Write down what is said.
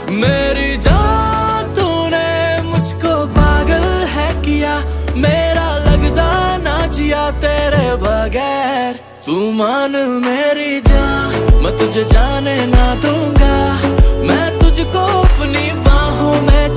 मेरी जान तूने मुझको पागल है किया, मेरा लगदा ना जिया तेरे बगैर। तू मान मेरी जान, मैं तुझे जाने ना दूं